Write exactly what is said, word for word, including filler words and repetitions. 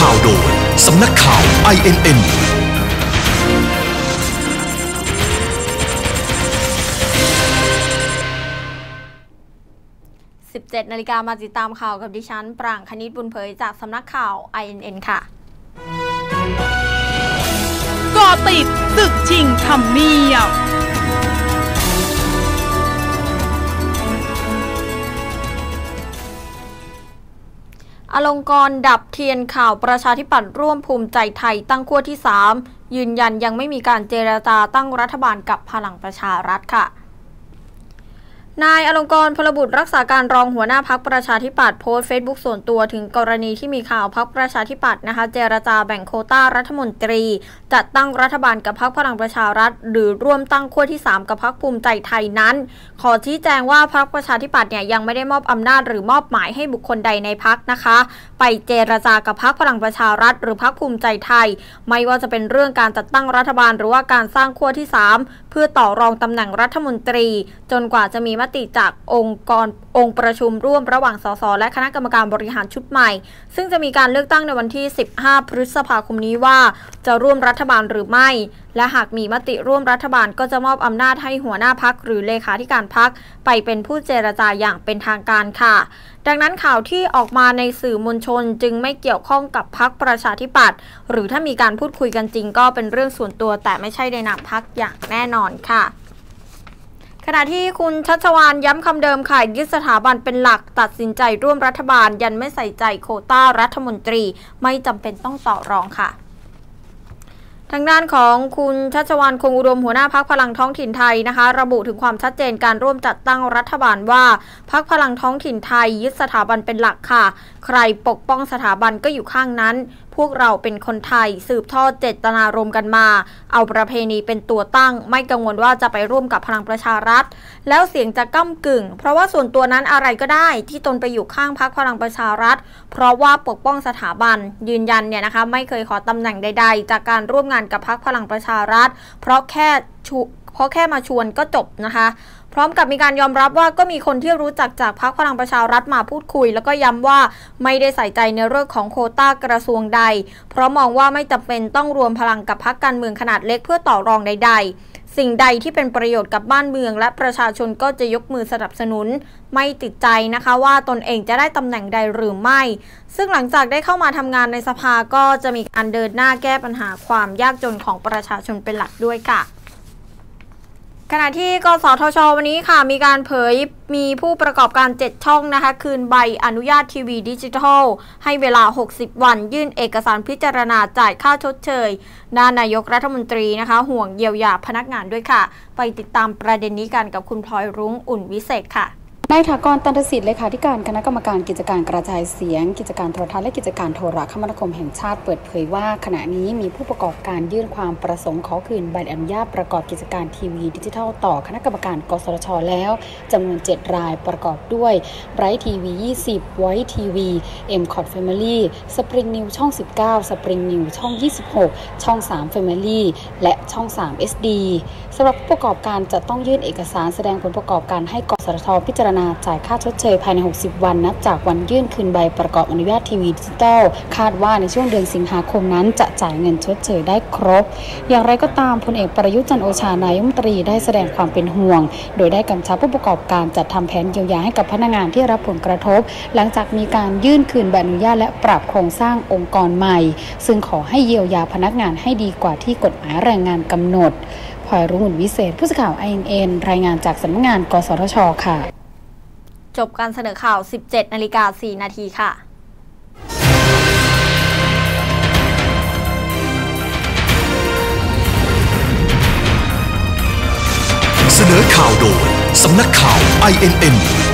ข่าวโดยสำนักข่าว ไอ เอ็น เอ็นสิบเจ็ดนาฬิกามาติดตามข่าวกับดิฉันปรางคณิตบุญเผยจากสำนักข่าว ไอ เอ็น เอ็น ค่ะก่อติดศึกชิงทำเนียบอลงกรณ์ดับเทียนข่าวประชาธิปัตย์ร่วมภูมิใจไทยตั้งขั้วที่สามยืนยันยังไม่มีการเจรจาตั้งรัฐบาลกับพลังประชารัฐค่ะนายอลงกรณ์พลบุตรรักษาการรองหัวหน้าพรรคประชาธิปัตย์โพสต์เฟซบุ๊กส่วนตัวถึงกรณีที่มีข่าวพรรคประชาธิปัตย์นะคะเจรจาแบ่งโควต้ารัฐมนตรีจัดตั้งรัฐบาลกับพรรคพลังประชารัฐหรือร่วมตั้งขั้วที่สามกับพรรคภูมิใจไทยนั้นขอชี้แจงว่าพรรคประชาธิปัตย์เนี่ยยังไม่ได้มอบอำนาจหรือมอบหมายให้บุคคลใดในพรรคนะคะไปเจรจากับพรรคพลังประชารัฐหรือพรรคภูมิใจไทยไม่ว่าจะเป็นเรื่องการจัดตั้งรัฐบาลหรือว่าการสร้างขั้วที่สามเพื่อต่อรองตำแหน่งรัฐมนตรีจนกว่าจะมีมติจากองค์กรองค์ประชุมร่วมระหว่างสสและคณะกรรมการบริหารชุดใหม่ซึ่งจะมีการเลือกตั้งในวันที่สิบห้าพฤษภาคมนี้ว่าจะร่วมรัฐบาลหรือไม่และหากมีมติร่วมรัฐบาลก็จะมอบอำนาจให้หัวหน้าพรรคหรือเลขาธิการพรรคไปเป็นผู้เจรจาอย่างเป็นทางการค่ะดังนั้นข่าวที่ออกมาในสื่อมวลชนจึงไม่เกี่ยวข้องกับพรรคประชาธิปัตย์หรือถ้ามีการพูดคุยกันจริงก็เป็นเรื่องส่วนตัวแต่ไม่ใช่ในนามพรรคอย่างแน่นอนค่ะขณะที่คุณชัชวาลย้ำคำเดิมค่ะยึดสถาบันเป็นหลักตัดสินใจร่วมรัฐบาลยันไม่ใส่ใจโควต้ารัฐมนตรีไม่จำเป็นต้องต่อรองค่ะทางด้านของคุณชัชวาลคงอุดมหัวหน้าพรรคพลังท้องถิ่นไทยนะคะระบุถึงความชัดเจนการร่วมจัดตั้งรัฐบาลว่าพรรคพลังท้องถิ่นไทยยึดสถาบันเป็นหลักค่ะใครปกป้องสถาบันก็อยู่ข้างนั้นพวกเราเป็นคนไทยสืบทอดเจตนารมณ์กันมาเอาประเพณีเป็นตัวตั้งไม่กังวลว่าจะไปร่วมกับพลังประชารัฐแล้วเสียงจะก้ำกึ่งเพราะว่าส่วนตัวนั้นอะไรก็ได้ที่ตนไปอยู่ข้างพรรคพลังประชารัฐเพราะว่าปกป้องสถาบันยืนยันเนี่ยนะคะไม่เคยขอตำแหน่งใดๆจากการร่วมงานกับพรรคพลังประชารัฐเพราะแค่เพราะแค่มาชวนก็จบนะคะพร้อมกับมีการยอมรับว่าก็มีคนที่รู้จักจากพรรคพลังประชารัฐมาพูดคุยแล้วก็ย้ำว่าไม่ได้ใส่ใจในเรื่องของโควต้ากระทรวงใดเพราะมองว่าไม่จำเป็นต้องรวมพลังกับพรรคการเมืองขนาดเล็กเพื่อต่อรองใดๆสิ่งใดที่เป็นประโยชน์กับบ้านเมืองและประชาชนก็จะยกมือสนับสนุนไม่ติดใจนะคะว่าตนเองจะได้ตำแหน่งใดหรือไม่ซึ่งหลังจากได้เข้ามาทำงานในสภาก็จะมีการเดินหน้าแก้ปัญหาความยากจนของประชาชนเป็นหลักด้วยค่ะขณะที่กสทช.วันนี้ค่ะมีการเผยมีผู้ประกอบการเจ็ดช่องนะคะคืนใบอนุญาตทีวีดิจิทัลให้เวลาหกสิบวันยื่นเอกสารพิจารณาจ่ายค่าชดเชยด้านนายกรัฐมนตรีนะคะห่วงเยียวยาพนักงานด้วยค่ะไปติดตามประเด็นนี้กันกับคุณพลอยรุ้งอุ่นวิเศษค่ะนายถากร ตันทสิทธิ์เลขาธิการคณะกรรมการกิจการกระจายเสียงกิจการโทรทัศน์และกิจการโทรคมนาคมแห่งชาติเปิดเผยว่าขณะนี้มีผู้ประกอบการยื่นความประสงค์ขอคืนใบอนุญาตประกอบกิจการทีวีดิจิทัลต่อคณะกรรมการกสทช.แล้วจำนวนเจ็ดรายประกอบด้วยไบรท์ทีวียี่สิบไวท์ทีวีเอ็มคอร์ดแฟมิลี่สปริงนิวช่องสิบเก้าสปริงนิวช่องยี่สิบหกช่องสามแฟมิลี่และช่องสาม เอส ดี สำหรับผู้ประกอบการจะต้องยื่นเอกสารแสดงผลประกอบการให้กสทช.พิจารณาจ่ายค่าชดเชยภายในหกสิบวันนับจากวันยื่นคืนใบประกอบอนุญาตทีวีดิจิทัลคาดว่าในช่วงเดือนสิงหาคมนั้นจะจ่ายเงินชดเชยได้ครบอย่างไรก็ตามพลเอกประยุทธ์จันทร์โอชานายกรัฐมนตรีได้แสดงความเป็นห่วงโดยได้กำชับผู้ประกอบการจัดทำแผนเยียวยาให้กับพนักงานที่รับผลกระทบหลังจากมีการยื่นคืนใบอนุญาตและปรับโครงสร้างองค์กรใหม่ซึ่งขอให้เยียวยาพนักงานให้ดีกว่าที่กฎหมายแรงงานกำหนดพลอยรุ่งวิเศษผู้สื่อข่าว ไอ เอ็น เอ็น รายงานจากสำนักงานกสทช.ค่ะจบการเสนอข่าว สิบเจ็ดนาฬิกาสี่นาทีค่ะเสนอข่าวโดยสำนักข่าว ไอ เอ็น เอ็น